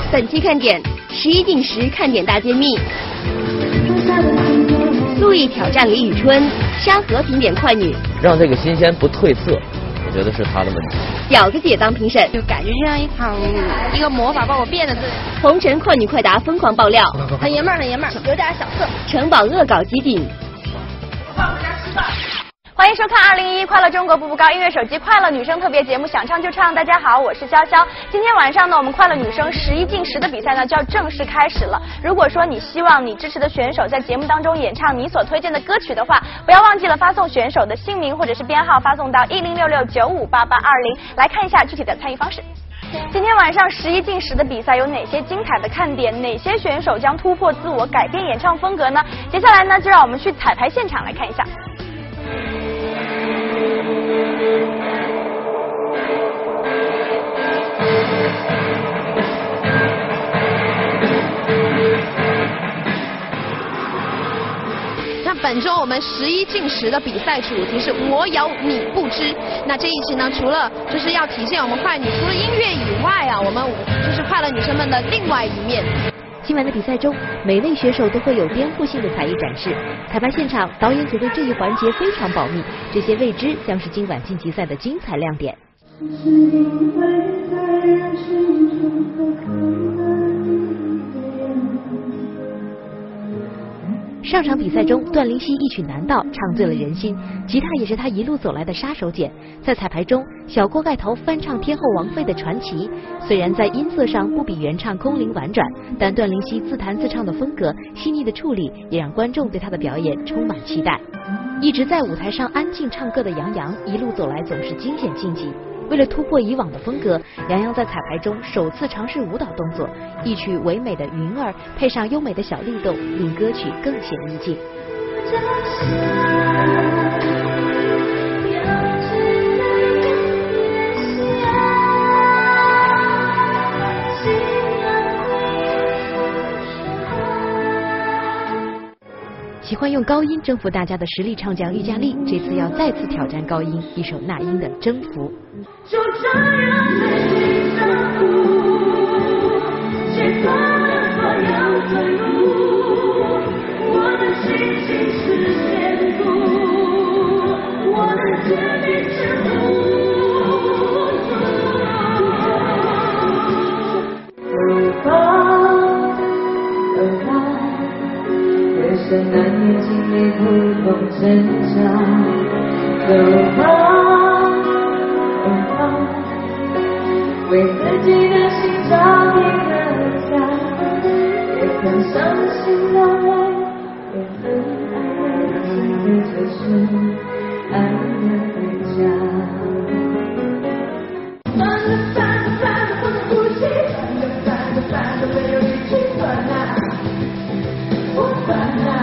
本期看点11进10看点大揭秘。陆毅挑战李宇春，沙河评点快女， 让这个新鲜不褪色，我觉得是他的问题。 饺子姐当评审， 就感觉像一个魔法把我变得红尘快女快答疯狂爆料， 很爷们儿，很爷们儿，有点小色。 城堡恶搞集锦。 欢迎收看2011快乐中国步步高音乐手机快乐女生特别节目，想唱就唱。大家好，我是潇潇。今天晚上呢，我们快乐女生11进10的比赛呢就要正式开始了。如果说你希望你支持的选手在节目当中演唱你所推荐的歌曲的话，不要忘记了发送选手的姓名或者是编号发送到1066958820。来看一下具体的参与方式。今天晚上11进10的比赛有哪些精彩的看点？哪些选手将突破自我，改变演唱风格呢？接下来呢，就让我们去彩排现场来看一下。 那本周我们11进10的比赛主题是我有你不知。那这一期呢，除了就是要体现我们快女除了音乐以外啊，我们就是快乐女生们的另外一面。 今晚的比赛中，每位选手都会有颠覆性的才艺展示。彩排现场，导演组对这一环节非常保密，这些未知将是今晚晋级赛的精彩亮点。上场比赛中，段灵溪一曲《难道》唱醉了人心，吉他也是他一路走来的杀手锏。在彩排中，小锅盖头翻唱天后王菲的《传奇》，虽然在音色上不比原唱空灵婉转，但段灵溪自弹自唱的风格、细腻的处理，也让观众对他的表演充满期待。一直在舞台上安静唱歌的杨洋，一路走来总是惊险晋级。为了突破以往的风格，杨洋在彩排中首次尝试舞蹈动作，一曲唯美的《云儿》配上优美的小律动，令歌曲更显意境。喜欢用高音征服大家的实力唱将郁佳丽，这次要再次挑战高音，一首那英的《征服》。就这样在心上哭，解脱了所有退路，我的心情是险阻，我的决定是生难免经历不同挣扎，走吧，走吧，为自己的心找一个家，也曾伤心的泪，也曾爱的心，这就是爱的代价。翻着翻着翻着不能呼吸，翻着翻着翻着没有力气翻啊，我翻啊。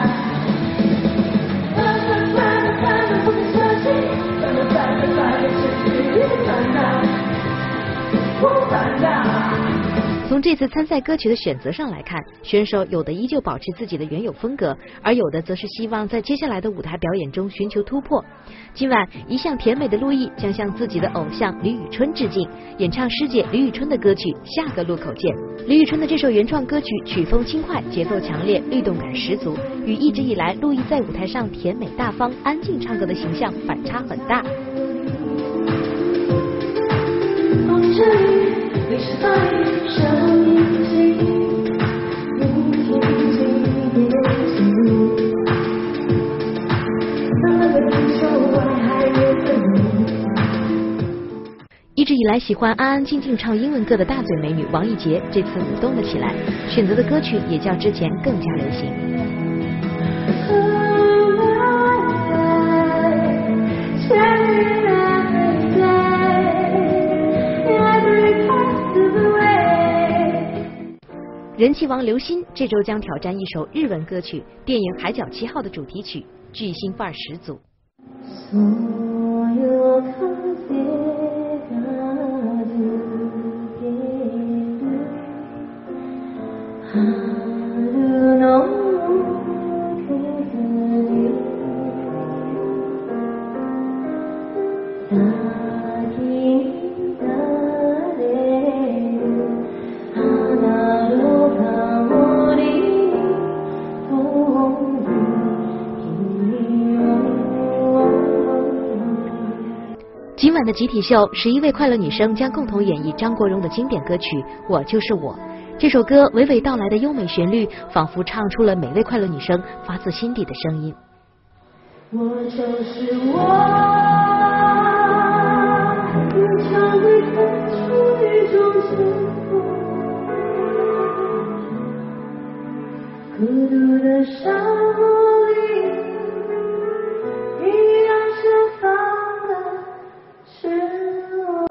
从这次参赛歌曲的选择上来看，选手有的依旧保持自己的原有风格，而有的则是希望在接下来的舞台表演中寻求突破。今晚一向甜美的陆毅将向自己的偶像李宇春致敬，演唱师姐李宇春的歌曲《下个路口见》。李宇春的这首原创歌曲曲风轻快，节奏强烈，律动感十足，与一直以来陆毅在舞台上甜美大方、安静唱歌的形象反差很大。一直以来喜欢安安静静唱英文歌的大嘴美女王艺洁，这次舞动了起来，选择的歌曲也较之前更加流行。人气王刘鑫这周将挑战一首日文歌曲，电影《海角七号》的主题曲，巨星范儿十足。 今晚的集体秀，11位快乐女生将共同演绎张国荣的经典歌曲《我就是我》。这首歌娓娓道来的优美旋律，仿佛唱出了每位快乐女生发自心底的声音。 我就是我，我常会付出一种承诺，孤独的少女一样释放了赤裸。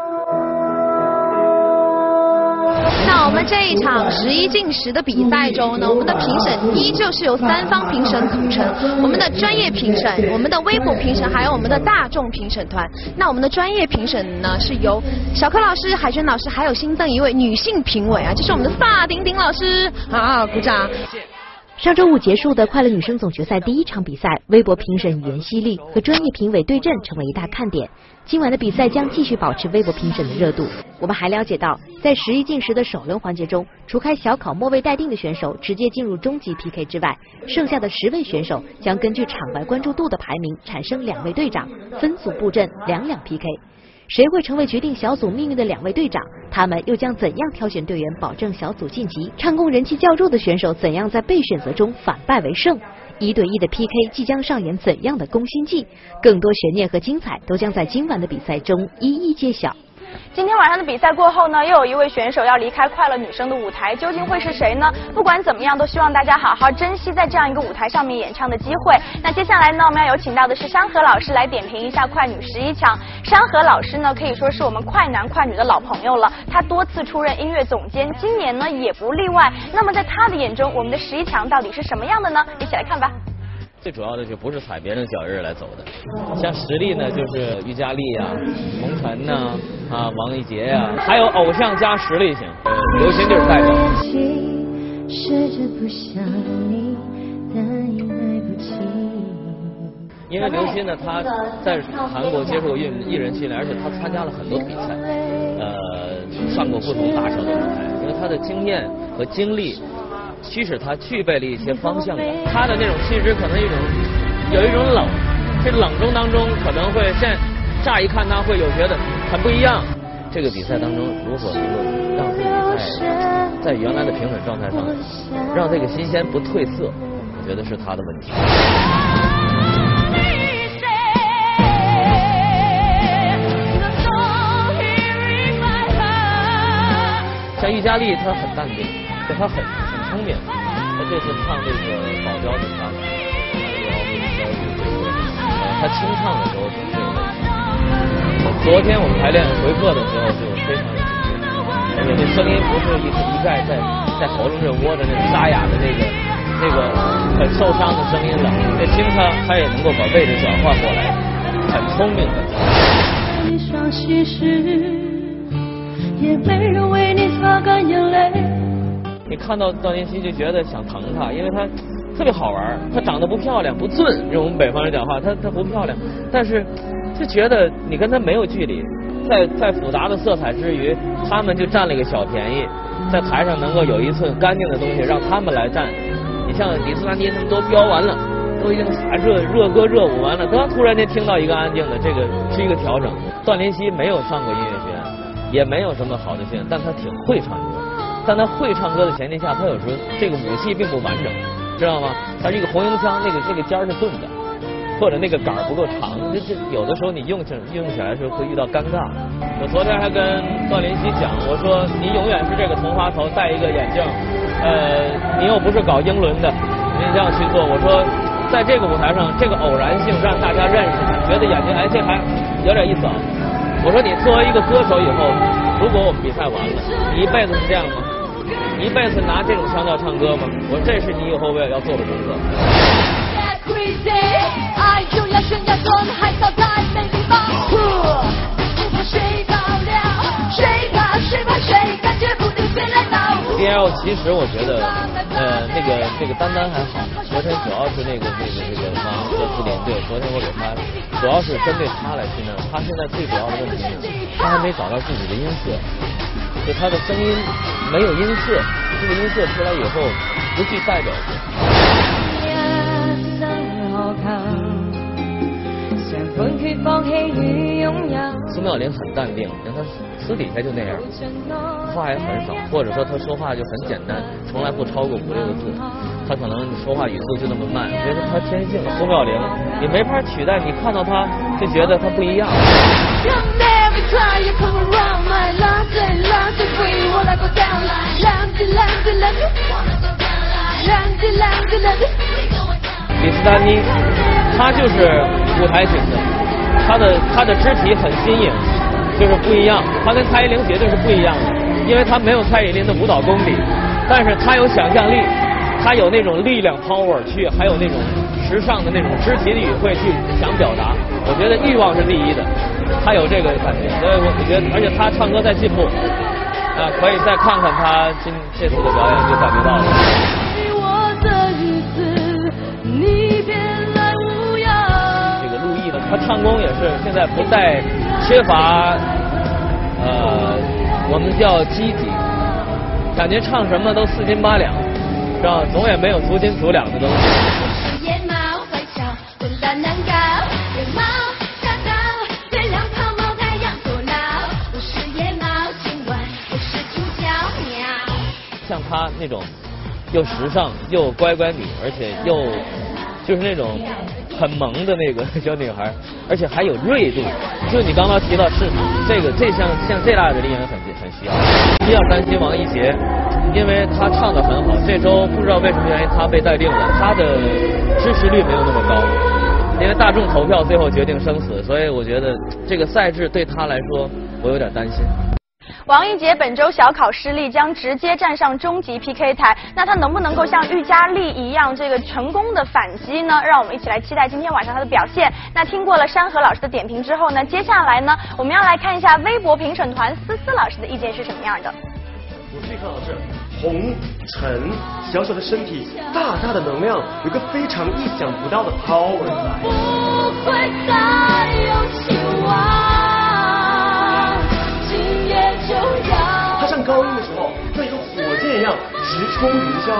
那我们这一场11进10的比赛中呢，我们的评审依旧是由3方评审组成，我们的专业评审、我们的微博评审，还有我们的大众评审团。那我们的专业评审呢，是由小柯老师、海娟老师，还有新增一位女性评委啊，就是我们的萨顶顶老师。好，鼓掌。 上周五结束的快乐女生总决赛第1场比赛，微博评审语言犀利和专业评委对阵成为一大看点。今晚的比赛将继续保持微博评审的热度。我们还了解到，在11进10的首轮环节中，除开小考末位待定的选手直接进入终极 PK 之外，剩下的10位选手将根据场外关注度的排名产生2位队长，分组布阵2两 PK。谁会成为决定小组命运的2位队长？他们又将怎样挑选队员，保证小组晋级？唱功人气较弱的选手怎样在被选择中反败为胜？1对1的 PK 即将上演怎样的攻心计？更多悬念和精彩都将在今晚的比赛中一一揭晓。 今天晚上的比赛过后呢，又有一位选手要离开快乐女生的舞台，究竟会是谁呢？不管怎么样，都希望大家好好珍惜在这样一个舞台上面演唱的机会。那接下来呢，我们要有请到的是山河老师来点评一下快女11强。山河老师呢，可以说是我们快男快女的老朋友了，他多次出任音乐总监，今年呢也不例外。那么在他的眼中，我们的11强到底是什么样的呢？一起来看吧。 最主要的就不是踩别人脚印来走的，像实力呢就是于佳丽啊、蒙尘呐、王一杰呀，还有偶像加实力型，刘鑫就是代表。因为刘鑫呢，他在韩国接受艺人训练，而且他参加了很多比赛，上过不同大小的舞台，因为他的经验和经历驱使他具备了一些方向感，他的那种气质可能有一种冷，这冷中当中可能会乍一看他会有觉得很不一样。这个比赛当中，如果能够让自己在原来的评审状态上，让这个新鲜不褪色，我觉得是他的问题。像于佳丽，她很淡定，她很聪明。她这次唱这个保镖的唱，她清唱的时候是有问题。昨天我们排练回课的时候就非常的紧张，而且这声音不是一再在喉咙这窝着那种沙哑的那个很受伤的声音了。这清唱她也能够把位置转换过来，很聪明的。一双西施也没人为你擦干眼泪。你看到段妍希就觉得想疼她，因为她特别好玩，她长得不漂亮不俊，用我们北方人讲话，她不漂亮，但是就觉得你跟她没有距离，在复杂的色彩之余，他们就占了一个小便宜，在台上能够有一寸干净的东西让他们来占。你像李斯兰妮他们都飙完了，都已经热歌热舞完了，刚突然间听到一个安静的，这个是一个调整。段妍希没有上过音乐学院，也没有什么好的训练，但他挺会唱歌。但他会唱歌的前提下，他有时候这个武器并不完整，知道吗？他这个红缨枪那个尖是钝的，或者那个杆不够长，这有的时候你用起来的时候会遇到尴尬。我昨天还跟段妍希讲，我说你永远是这个同花头，戴一个眼镜，你又不是搞英伦的，你这样去做。我说在这个舞台上，这个偶然性让大家认识你，觉得眼睛这还有点意思啊。我说你作为一个歌手以后，如果我们比赛完了，你一辈子是这样吗？你一辈子拿这种腔调唱歌吗？我说这是你以后要做的工作。DL 其实我觉得那个丹丹还好，昨天主要是那个王和自联队，昨天我给他主要是针对他来训练，他现在最主要的问题是他还没找到自己的音色，就他的声音没有音色，这个音色出来以后不具代表性。 分开放弃与拥有。 苏妙玲很淡定，因为她私底下就那样，话也很少，或者说她说话就很简单，从来不超过5、6个字。她可能说话语速就那么慢，觉得她天性。苏妙玲你没法取代，你看到她就觉得她不一样。李斯丹妮，她就是舞台型的，她的肢体很新颖，就是不一样。她跟蔡依林绝对是不一样的，因为她没有蔡依林的舞蹈功底，但是她有想象力，她有那种力量 power 去，还有那种时尚的那种肢体的语汇去想表达。我觉得欲望是第一的，她有这个感觉，所以我觉得，而且她唱歌在进步，可以再看看她这次的表演就感觉到了。这个陆毅呢，他唱功也是现在不再缺乏，我们叫积极，感觉唱什么都4斤8两，是吧？总也没有足斤足两的东西。 夜猫坏笑，混蛋难搞，夜猫吓到，月亮抛锚，太阳多恼。我是夜猫，今晚我是主角喵。 像他那种又时尚又乖乖女，而且又就是那种很萌的那个小女孩，而且还有锐度。就你刚刚提到市场，这像这样的艺人很需要。比较担心王一杰，因为他唱得很好，这周不知道为什么原因他被待定了，他的支持率没有那么高，因为大众投票最后决定生死，所以我觉得这个赛制对他来说我有点担心。 王一杰本周小考失利，将直接站上终极 PK 台。那他能不能够像喻佳丽一样这个成功的反击呢？让我们一起来期待今天晚上他的表现。那听过了山河老师的点评之后呢，接下来呢，我们要来看一下微博评审团思思老师的意见是什么样的。 我最看到的是红尘，小小的身体，大大的能量，有个非常意想不到的 power 在。 不会再有希望。 他上高音的时候，像一个火箭一样直冲云霄。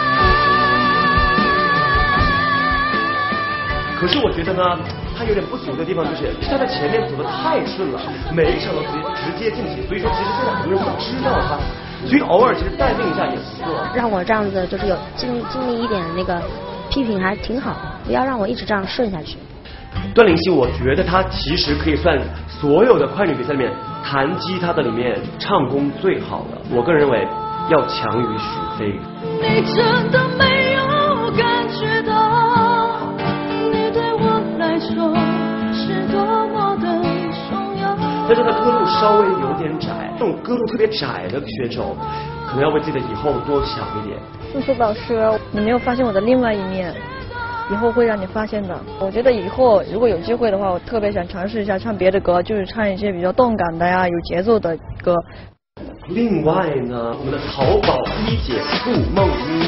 可是我觉得呢，他有点不足的地方就是他在前面走得太顺了，每一场都直接进行，所以说其实现在很多人不知道他，所以偶尔其实带动一下也不错。 让我这样子就是有经历一点那个批评还挺好的，不要让我一直这样顺下去。 段灵溪，我觉得她其实可以算所有的快女比赛里面弹吉他的里面唱功最好的。我个人认为要强于许飞。 你真的没有感觉到，你对我来说是多么的重要。 但是她歌路稍微有点窄，这种歌路特别窄的选手，可能要为自己的以后多想一点。 思思老师，你没有发现我的另外一面。以后会让你发现的。我觉得以后如果有机会的话，我特别想尝试一下唱别的歌，就是唱一些比较动感的呀、有节奏的歌。 另外呢，我们的淘宝一姐杜梦一，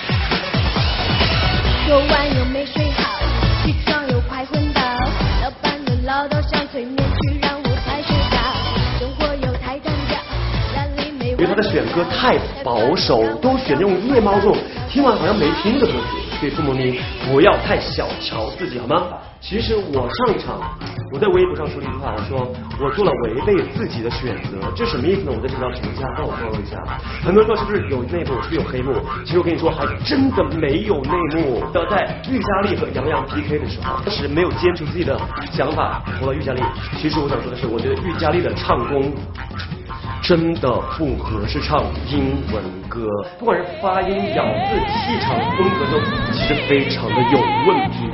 昨晚又没睡好，起床又快昏倒，老板的唠叨像催眠曲，让我才睡着，生活又太单调，压力没完。 因为他的选歌太保守，都选这种夜猫这种听完好像没听的歌曲。所以杜梦妮不要太小瞧自己好吗？其实我上一场我在微博上说了一句话，我说我做了违背自己的选择，这什么意思呢？我在这条评价帮我说一下。很多人说是不是有内幕，是不是有黑幕？其实我跟你说，还真的没有内幕。在喻佳丽和杨洋 PK 的时候，当时没有坚持自己的想法投了喻佳丽。其实我想说的是，我觉得喻佳丽的唱功真的不合适唱英文歌，不管是发音、咬字、气场、风格都其实非常的有问题。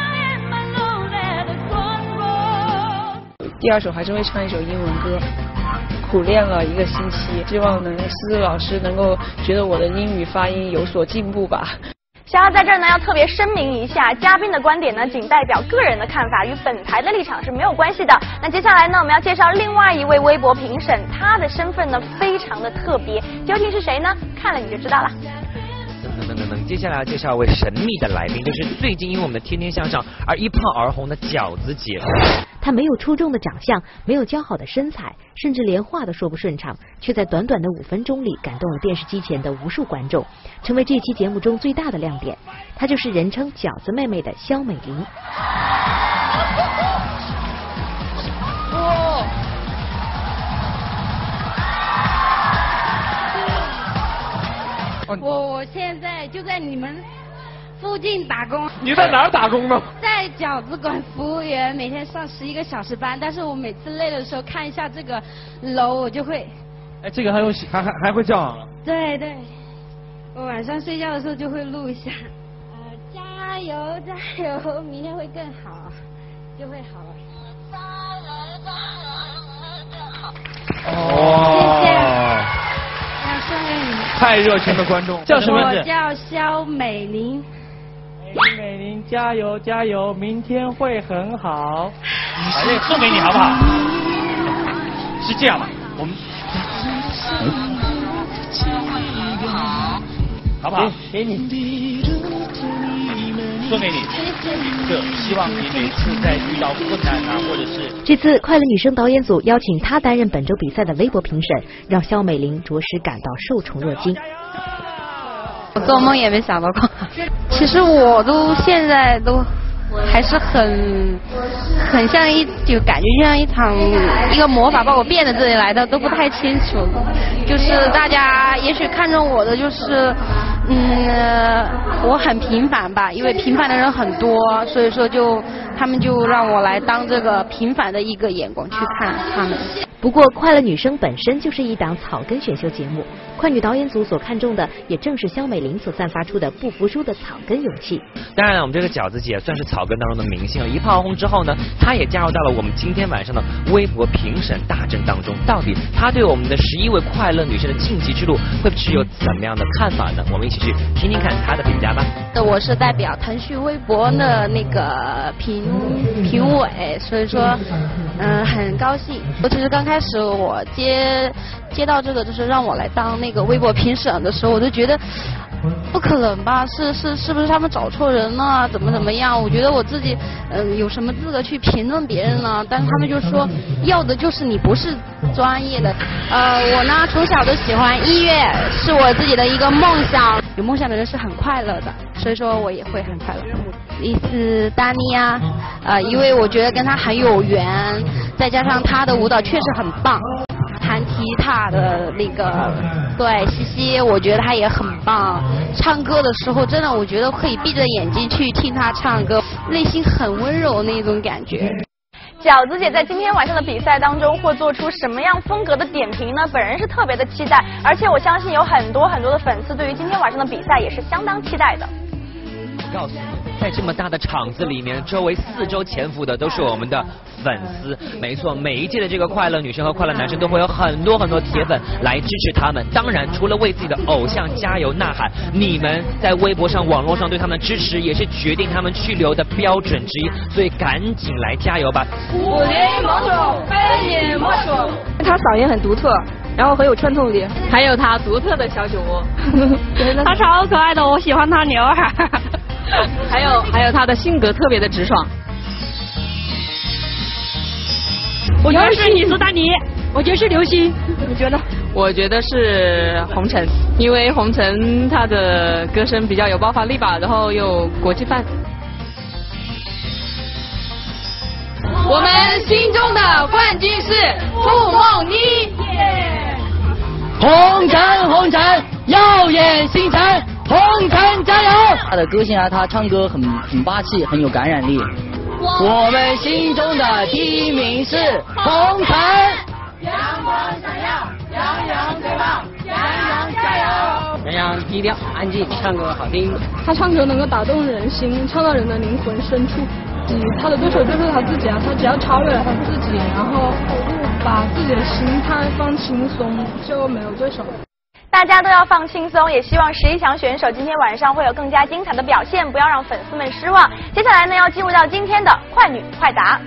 第二首还是会唱一首英文歌，苦练了1个星期，希望思思老师能够觉得我的英语发音有所进步吧。 小奥在这儿呢要特别声明一下，嘉宾的观点呢仅代表个人的看法，与本台的立场是没有关系的。那接下来呢，我们要介绍另外一位微博评审，他的身份呢非常的特别，究竟是谁呢？看了你就知道了。 接下来要介绍一位神秘的来宾，就是最近因为我们的天天向上而一炮而红的饺子姐。 她没有出众的长相，没有姣好的身材，甚至连话都说不顺畅，却在短短的5分钟里感动了电视机前的无数观众，成为这期节目中最大的亮点。她就是人称饺子妹妹的肖美玲。 我现在就在你们附近打工。 你在哪儿打工呢？ 在饺子馆服务员，每天上11个小时班。但是我每次累的时候看一下这个楼，我就会。 哎，这个还会叫啊？ 对对，我晚上睡觉的时候就会录一下。加油加油，明天会更好，就会好了。 哦， 谢谢。要送给你。 太热情的观众，叫什么名字？ 我叫肖美玲。 美玲加油加油，明天会很好。 把这个送给你好不好？是这样吧，我们好不好？ 给你。 送给你，就希望你每次在遇到困难啊，或者是这次快乐女声导演组邀请她担任本周比赛的微博评审，让肖美玲着实感到受宠若惊。 我做梦也没想到过，其实我都现在都还是很像就感觉像一个魔法把我变到这里来的，都不太清楚。就是大家也许看中我的就是我很平凡吧，因为平凡的人很多，所以说他们就让我来当这个平凡的一个眼光去看他们。 不过快乐女声本身就是一档草根选秀节目，快女导演组所看重的也正是肖美玲所散发出的不服输的草根勇气。 当然了，我们这个饺子姐算是草根当中的明星了，一炮而红之后呢，她也加入到了我们今天晚上的微博评审大阵当中。到底她对我们的11位快乐女生的晋级之路会持有怎么样的看法呢？我们一起去听听看她的评价吧。 我是代表腾讯微博的那个评委，所以说很高兴。尤其是刚开始我接到这个就是让我来当那个微博评审的时候，我就觉得不可能吧，是不是他们找错人了，怎么样？我觉得我自己有什么资格去评论别人呢？但是他们就说要的就是你不是专业的。我呢从小都喜欢音乐，是我自己的一个梦想。有梦想的人是很快乐的，所以说我也会很快乐。一是丹妮啊，因为我觉得跟他很有缘，再加上他的舞蹈确实很棒。弹吉他的那个对西西，我觉得他也很棒。唱歌的时候，真的我觉得可以闭着眼睛去听他唱歌，内心很温柔那种感觉。 饺子姐在今天晚上的比赛当中会做出什么样风格的点评呢？本人是特别的期待，而且我相信有很多的粉丝对于今天晚上的比赛也是相当期待的。 我告诉你，在这么大的场子里面，周围4周潜伏的都是我们的粉丝。没错，每一届的这个快乐女生和快乐男生都会有很多铁粉来支持他们。当然，除了为自己的偶像加油呐喊，你们在微博上、网络上对他们的支持，也是决定他们去留的标准之一。所以赶紧来加油吧！ 武林盟主，非你莫属。他嗓音很独特，然后很有穿透力，还有他独特的小酒窝。他超可爱的，我喜欢他刘海。还有他的性格特别的直爽。我觉得是你是丹妮，我觉得是刘星，你觉得？我觉得是红尘，因为红尘他的歌声比较有爆发力吧，然后又国际范。我们心中的冠军是傅梦妮。 红尘，耀眼星辰。红尘加油！他的个性啊，他唱歌很霸气，很有感染力。我们心中的第一名是红尘。阳光闪耀，洋洋最棒，洋洋加油！洋洋低调安静，唱歌好听。 他唱歌能够打动人心，唱到人的灵魂深处。他的对手就是他自己啊，他只要超越了他自己，然后把自己的心态放轻松，就没有对手。 大家都要放轻松，也希望11强选手今天晚上会有更加精彩的表现，不要让粉丝们失望。接下来呢，要进入到今天的快女快答。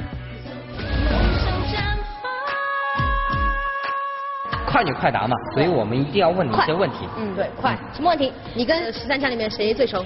快女快答嘛，所以我们一定要问你一些问题。 对，快。什么问题？你跟13强里面谁最熟？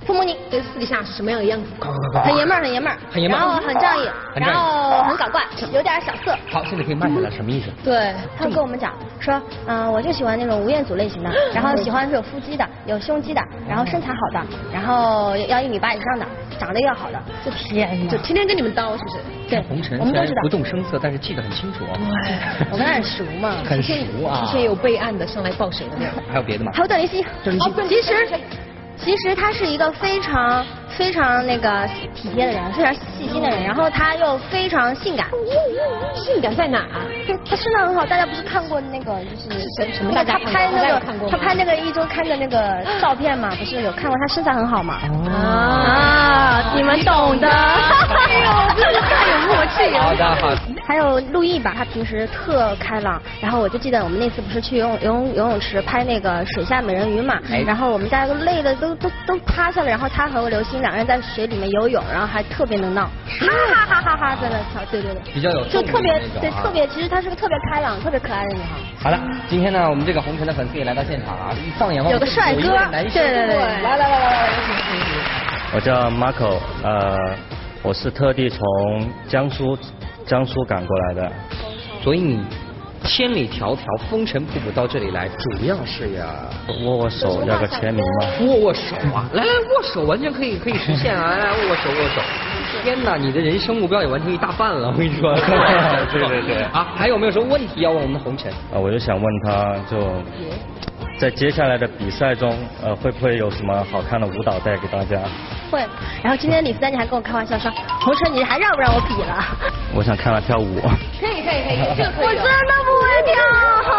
父母你对私底下是什么样的样子？ 很爷们儿，很爷们儿， 很爷们儿， 然后很仗义，然后很搞怪，有点小色。 好，现在可以慢下来，什么意思？ 对，他们跟我们讲说，我就喜欢那种吴彦祖类型的，然后喜欢是有腹肌的，有胸肌的，然后身材好的，然后要1.8米以上的，长得要好的。 就天跟你们叨是不是？ 对， 红尘我们都知道。 不动声色，但是记得很清楚哦。 对， 我跟他很熟嘛。 很熟啊。 提前有备案的上来报谁的那种。 还有别的吗？ 还有段灵溪。其实他是一个非常那个体贴的人，非常细心的人，然后他又非常性感。 性感在哪啊？ 他身材很好，大家不是看过那个就是什么？大家拍那个他拍那个1周刊的那个照片嘛，不是有看过他身材很好嘛？你们懂的。哎呦，真是太有默契了。 好的好。 还有陆毅吧，他平时特开朗，然后我就记得我们那次不是去游泳池拍那个水下美人鱼嘛，然后我们家都累的都趴下了，然后他和刘星2个人在水里面游泳，然后还特别能闹，哈哈哈哈在那跳，对， 比较有就特别特别，其实她是个特别开朗、特别可爱的女孩。 好了，今天呢，我们这个红尘的粉丝也来到现场啊，一放眼望有个帅哥，对， 来， 我叫 Marco， 我是特地从江苏赶过来的， 所以你千里迢迢风尘仆仆到这里来，主要是呀握手，要个签名吗？ 握手啊，来握手，完全可以实现啊，来握手。天哪，你的人生目标也完成一大半了，我跟你说。 对。 啊，还有没有什么问题要问我们的红尘？ 我就想问他，就在接下来的比赛中，会不会有什么好看的舞蹈带给大家？ 会。然后今天李斯丹妮还跟我开玩笑说，红尘你还让不让我比了？ 我想看他跳舞。 可以， 我真的不会跳。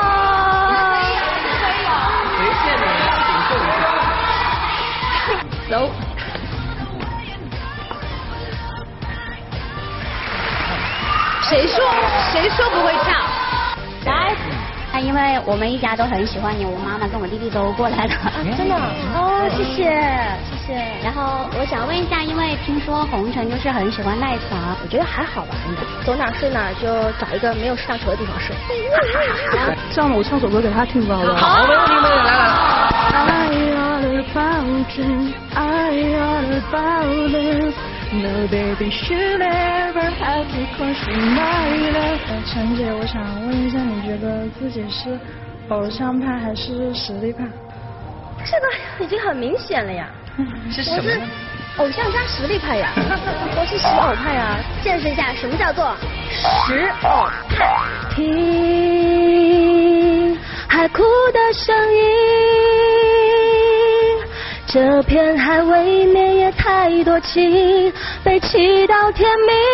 谁见你来领受一下？ 走。谁说不会跳？ 来。因为我们一家都很喜欢你，我妈妈跟我弟弟都过来了。 真的？哦，谢谢。 然后我想问一下，因为听说红尘就是很喜欢赖床， 我觉得还好吧，应该走哪睡哪，就找一个没有上床的地方睡。 这样我唱首歌给他听吧。 好，没问题，来。 No baby should ever have to cross my life。陈姐，我想问一下，你觉得自己是偶像派还是实力派？ 这个已经很明显了呀。 是什么？ 我是偶像加实力派呀。我是实偶派呀。见识一下什么叫做实偶派。听海哭的声音。这片海未免也太多情，被气到天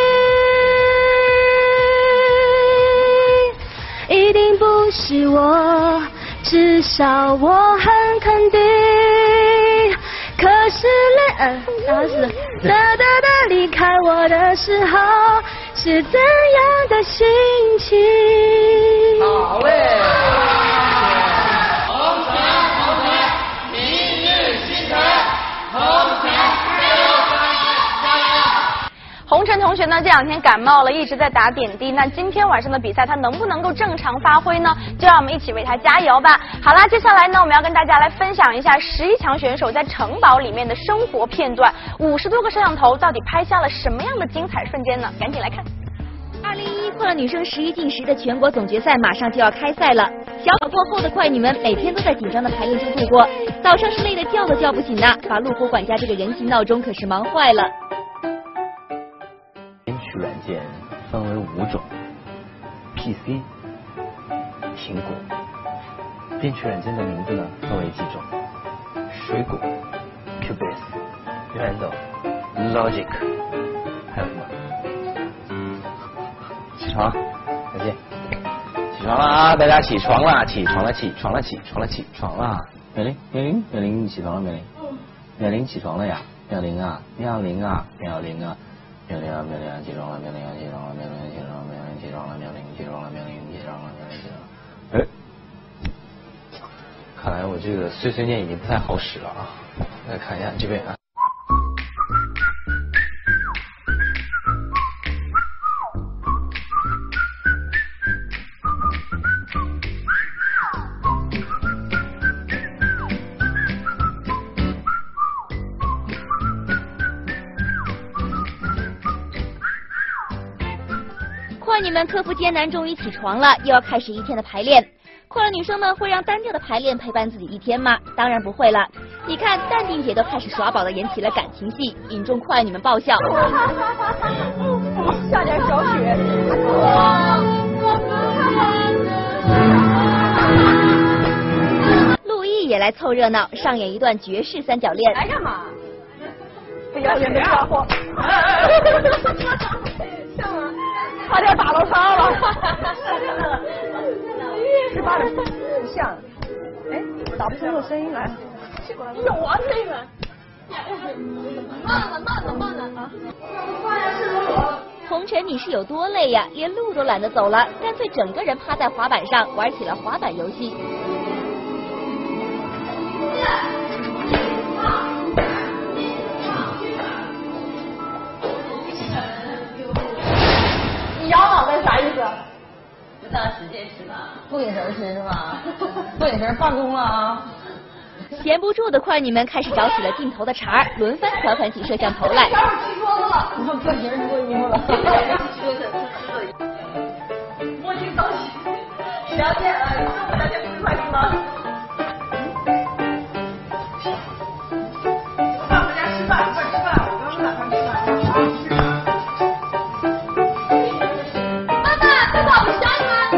明。一定不是我，至少我很肯定。可是当时离开我的时候，是怎样的心情？ 好嘞。 红尘同学呢，这2天感冒了，一直在打点滴。那今天晚上的比赛，他能不能够正常发挥呢？就让我们一起为他加油吧。好啦，接下来呢，我们要跟大家来分享一下11强选手在城堡里面的生活片段。50多个摄像头到底拍下了什么样的精彩瞬间呢？赶紧来看。 2011快乐女生11进10的全国总决赛马上就要开赛了。小考过后的快女们每天都在紧张的排练中度过，早上是累得叫都叫不醒呢，把路虎管家这个人形闹钟可是忙坏了。 编曲软件分为5种 ：PC、苹果。编曲软件的名字呢分为几种：水果、Cubase、Random、Logic， 还有什么？起床，再见。起床了啊！大家起床啦！起床了！起床了！起床了！起床啦！美玲，你起床了没？美玲起床了呀！妙玲啊！起床了！起床了！起床了！起床了！哎，看来我这个碎碎念已经不太好使了啊！来看一下这边啊。 女们克服艰难，终于起床了，又要开始一天的排练。快乐女生们会让单调的排练陪伴自己一天吗？当然不会了。你看，淡定姐都开始耍宝的演起了感情戏，引众快女们爆笑。下点小雪。陆毅也来凑热闹，上演一段绝世三角恋。 来干嘛？ 不要脸的家伙！ 像吗？ 差点打到他了。 18点不像。哎，打不出个声音来。有啊，这个。慢了啊！ 红尘，你是有多累呀？连路都懒得走了，干脆整个人趴在滑板上玩起了滑板游戏。 你摇脑袋啥意思？ 不当使劲吃吧，不给神吃是吧？不给神办公了啊！ 闲不住的快女们开始找起了镜头的茬儿，轮番调侃起摄像头来。 吃桌子了，你看快节人脱衣服了。 我挺高兴。了解了，你说我了解不是快递吗？爸回家吃饭，快吃饭，我刚打算吃饭。妈妈，快把我想你们。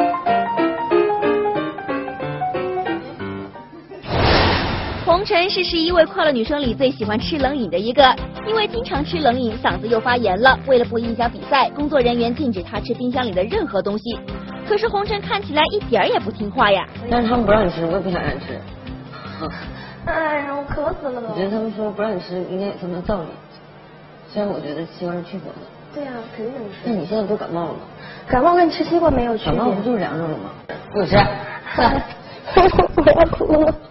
红尘是11位快乐女生里最喜欢吃冷饮的一个，因为经常吃冷饮，嗓子又发炎了。为了不影响比赛，工作人员禁止她吃冰箱里的任何东西。可是红尘看起来一点儿也不听话呀。 但是他们不让你吃，我也不想让你吃。 哎呀，我渴死了都。 我觉得他们说不让你吃，应该有他们的道理。虽然我觉得西瓜是去火的。 对呀，肯定能吃。 那你现在不感冒了吗？ 感冒跟吃西瓜没有区别。 感冒不就是凉着了吗？不许吃。 我要哭了。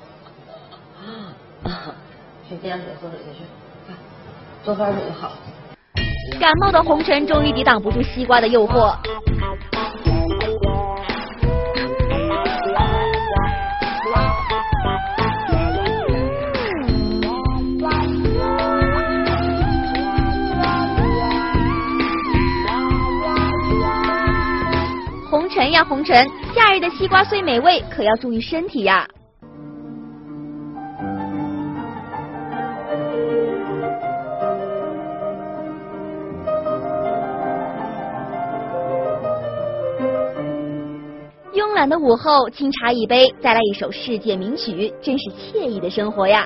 去电水喝水去，多喝点水就好。 感冒的红尘终于抵挡不住西瓜的诱惑。红尘呀红尘，夏日的西瓜虽美味，可要注意身体呀。慵懒的午后，清茶一杯，再来一首世界名曲，真是惬意的生活呀。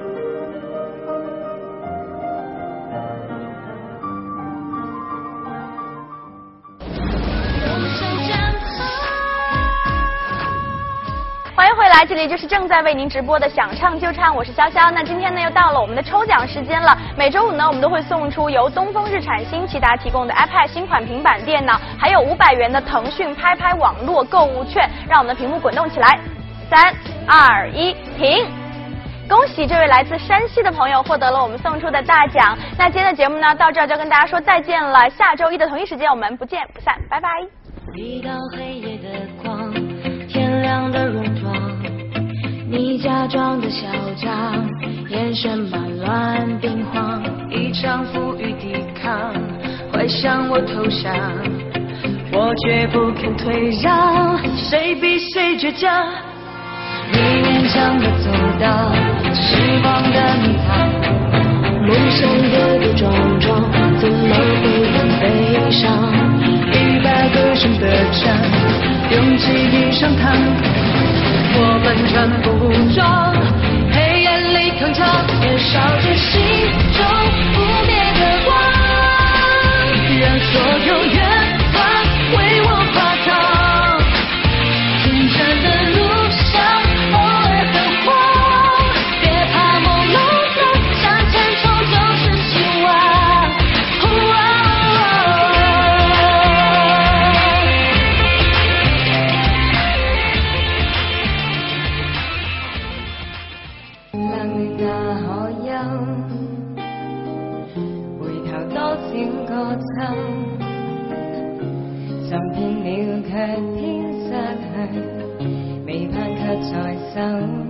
欢迎回来，这里就是正在为您直播的想唱就唱，我是潇潇。那今天呢又到了我们的抽奖时间了，每周五呢我们都会送出由东风日产新骐达提供的 iPad 新款平板电脑，还有500元的腾讯拍拍网络购物券。让我们的屏幕滚动起来，3、2、1，停！恭喜这位来自山西的朋友获得了我们送出的大奖。那今天的节目呢到这儿就跟大家说再见了，下周一的同一时间我们不见不散，拜拜。 遇到黑夜的光，天亮的戎装，你假装的嚣张，眼神满乱兵荒，一场负隅抵抗，快向我投降，我绝不肯退让，谁比谁倔强，你勉强的走到时光的泥塘，梦想跌跌撞撞，怎么会很悲伤？100个人的唱，用记忆上膛，我们穿服装，黑暗里铿锵，燃烧着心中不灭的光，让所有远方为我发烫。纯真的路上偶尔很慌，别怕梦聋了，向前冲就是希望。冷的海洋，回頭多少個秋，尋遍了卻偏失去，未盼卻在手。